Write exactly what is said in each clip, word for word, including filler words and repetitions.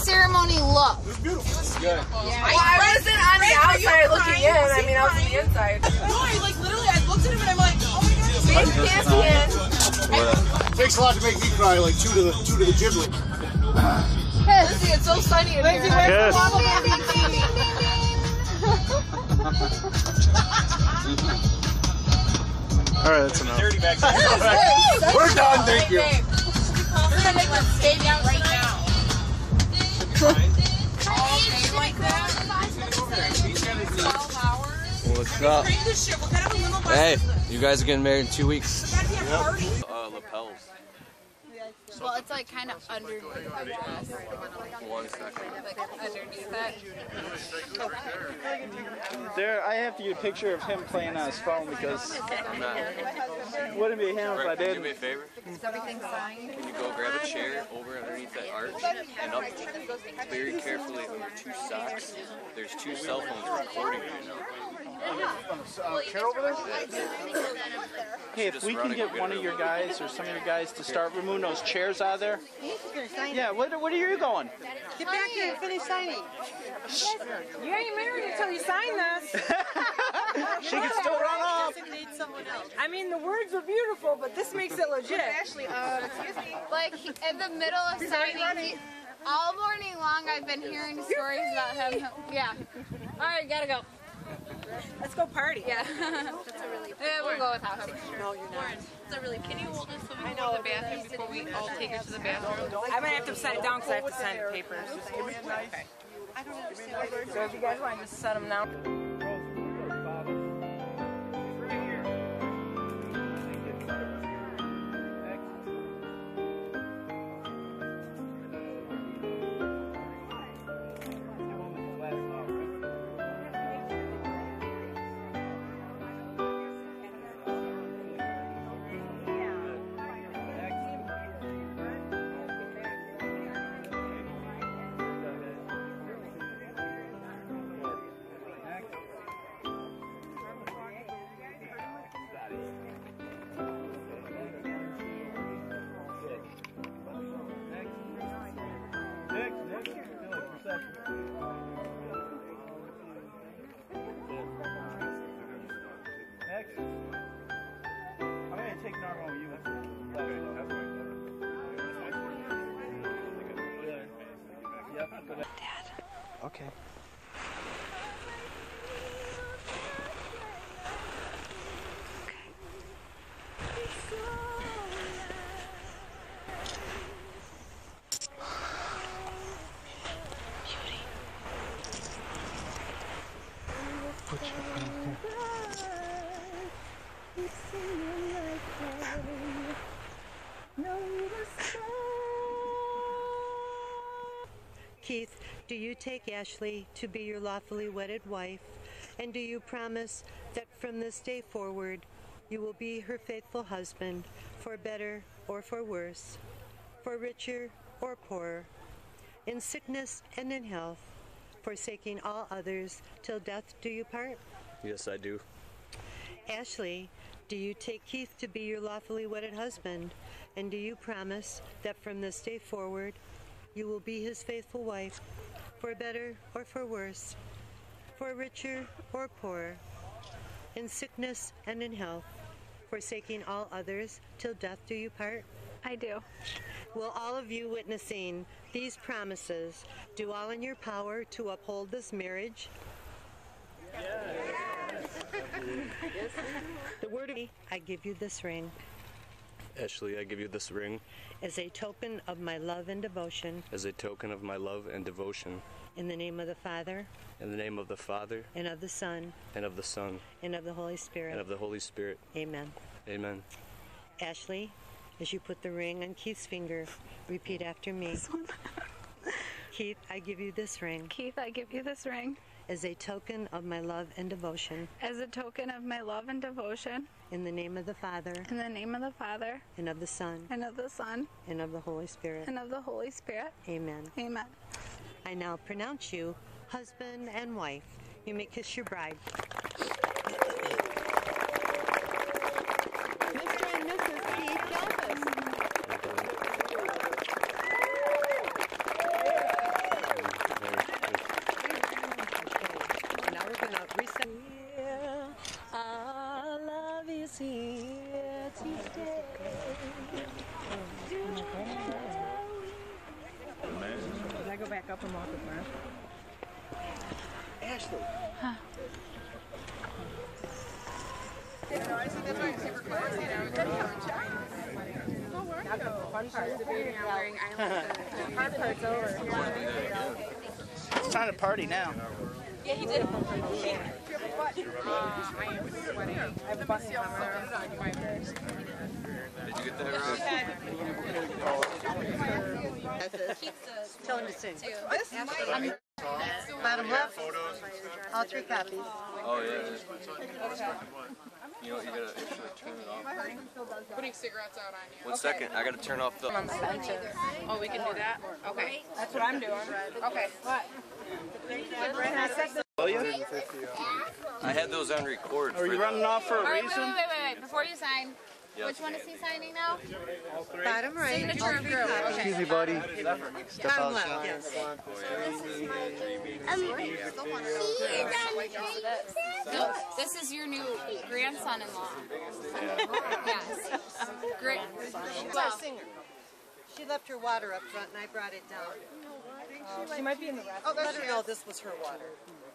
ceremony look? It was beautiful. Good. Yeah. Well, I wasn't on the outside looking in. I mean, I was on the inside. No, I like literally, I looked at him and I'm like, oh my god. Big fancy in. It takes a lot to make me cry, like two to the two to the giblet. Lizzie, it's so sunny in here. Yes. All right, that's enough. We're done, thank you. We're gonna make this baby out right now. What's up? Bring this shit. What kind of a little bus Hey, is this? you guys are getting married in two weeks. Gotta be a party. Uh, lapels. Well, it's like kind of underneath. One second. Like underneath it. There, I have to get a picture of him playing on his phone because it wouldn't be him if I Can you do did. me a favor? Everything's fine. Can you go grab a chair over underneath that arch and up very carefully under two socks? There's two cell phones recording right now. Uh, chair over there? Hey, if we can get one of your guys or some of your guys to start removing those chairs out of there. Yeah, what, what are you going? Get back here and finish signing. You ain't married until you sign this. She can still run off. I mean, the words were beautiful, but this makes it legit. Ashley, uh, excuse me. Like in the middle of signing, he, all morning long I've been hearing stories about him. Yeah. All right, gotta go. Let's go party. Yeah. That's a relief. Yeah, we'll go without him. No, you're not. It's a really, can you hold this so we can go to the bathroom before we all take it to the bathroom? I'm gonna have to set it down because I have to sign the papers. Okay. So if you guys want to just set them now. Next. I'm going to take normal with you. Dad. Okay. Put your hand here. Keith, do you take Ashley to be your lawfully wedded wife, and do you promise that from this day forward you will be her faithful husband, for better or for worse, for richer or poorer, in sickness and in health, forsaking all others till death do you part? Yes, I do. Ashley, do you take Keith to be your lawfully wedded husband, and do you promise that from this day forward you will be his faithful wife, for better or for worse, for richer or poorer, in sickness and in health, forsaking all others till death do you part? I do. Will all of you witnessing these promises do all in your power to uphold this marriage? Yes. The word of I give you this ring. Ashley, I give you this ring as a token of my love and devotion. as a token of my love and devotion. In the name of the Father, In the name of the Father, and of the Son, and of the Son, and of the Holy Spirit. and of the Holy Spirit. Amen. Amen. Ashley, as you put the ring on Keith's finger, repeat after me. Keith, I give you this ring Keith, I give you this ring as a token of my love and devotion. as a token of my love and devotion. In the name of the Father, In the name of the Father, and of the Son, and of the Son, and of the Holy Spirit. and of the Holy Spirit. Amen. Amen. I now pronounce you husband and wife. You may kiss your bride. Mister and Missus Keith Kalfas. Ashley. Huh. It's time to party now. Yeah, he did. Uh, I am sweating. I have a button somewhere. Did you get that, Rob? Tell him to sing. Bottom left. All three copies. Oh, yeah. You know what, you gotta actually turn it off. Putting cigarettes out on you. One second, I gotta turn off the... Oh, we can do that? Okay. That's what I'm doing. Okay. What? I had those on record. Are you running off for a All right, reason? wait, wait, wait, wait. Before you sign, Yes. which one is he signing now? Bottom right. Signature of group. Okay. Excuse me, buddy. Bottom left, yes. This is your new grandson-in-law. Yes. Great. Well, She left her water up front and I brought it down. She might be in the rest. Oh, let her know this was her water.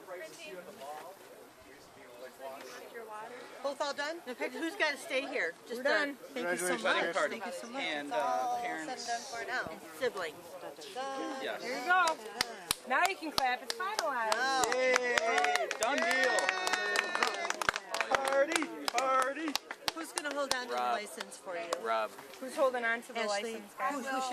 Both all done? In fact, who's got to stay here? Just We're done. Thank you so much. Wedding party. Thank you so much. And That's uh, all parents. said and done for now. Siblings. Da, da, da. Yes. There you go. Now you can clap. It's finalized. Oh. Yay! Done deal. Party, party. Who's going to hold on to Rob. the license for you? Rob. Who's holding on to the Ashley. license, guys? Who, who should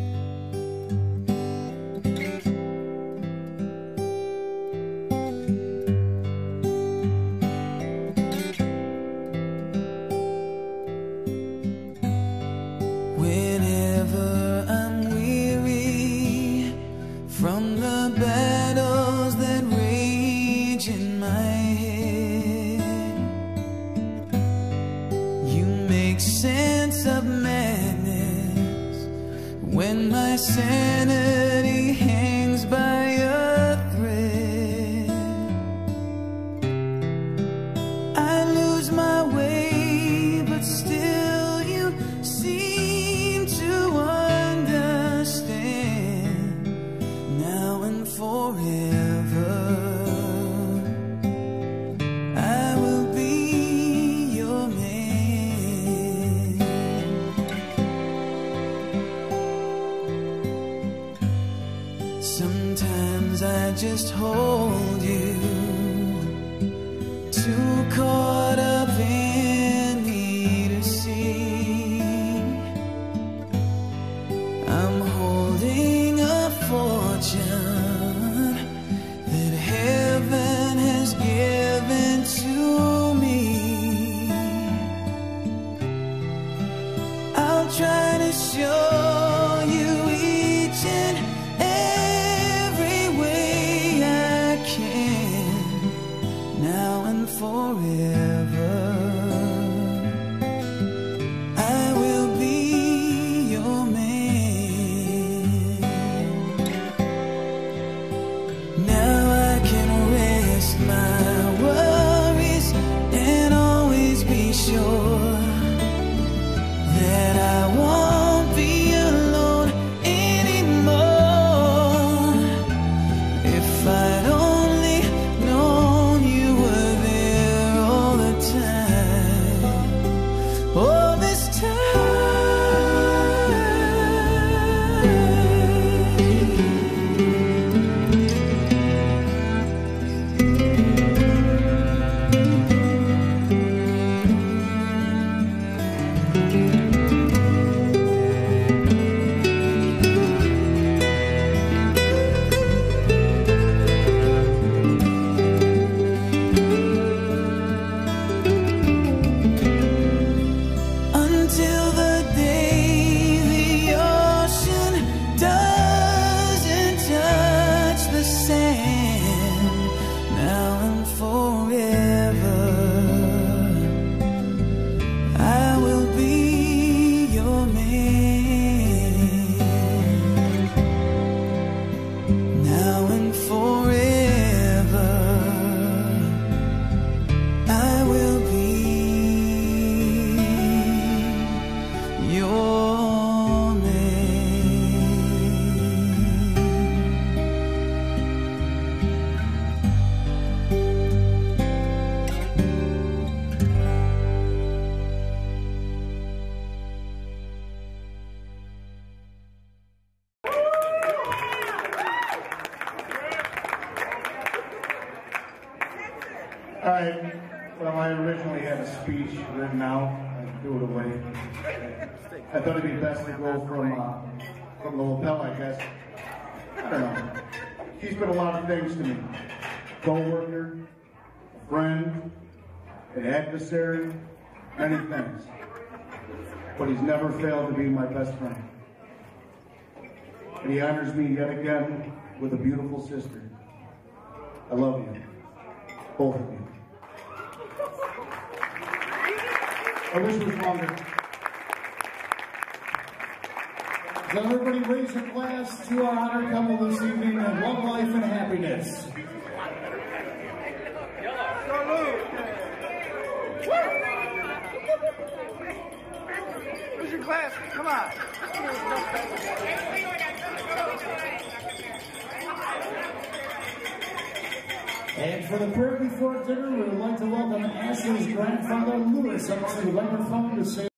Whenever I'm weary from the battles that rage in my head, you make sense of madness when my sanity hangs by a thread. I lose my way, but still you seem to understand. Now and forever, I will be your man. Sometimes I just hold you, too caught up in me to see. I'm holding a fortune that heaven has given to me. I'll try to show you each and every way I can, now and forever. I will be your man. Now I can rest my worries and always be sure that I won't be alone anymore. If I'd only known you were there all the time, all this time. Until the day the ocean doesn't touch the sand, now and forever, I will be your man. Now and forever, I will be your man. right. Well, I originally had a speech written out. I threw it away. I thought it'd be best to go from uh, from the lapel, I guess. I don't know. He's been a lot of things to me. Co-worker, a friend, an adversary, many things. But he's never failed to be my best friend. And he honors me yet again with a beautiful sister. I love you. Both of you. I wish it was longer. So everybody raise your glass to our honored couple this evening of love, life, and happiness. Where's your glass? Come on. And for the prayer before dinner, we would like to welcome Ashley's grandfather, Lewis, up to the microphone to say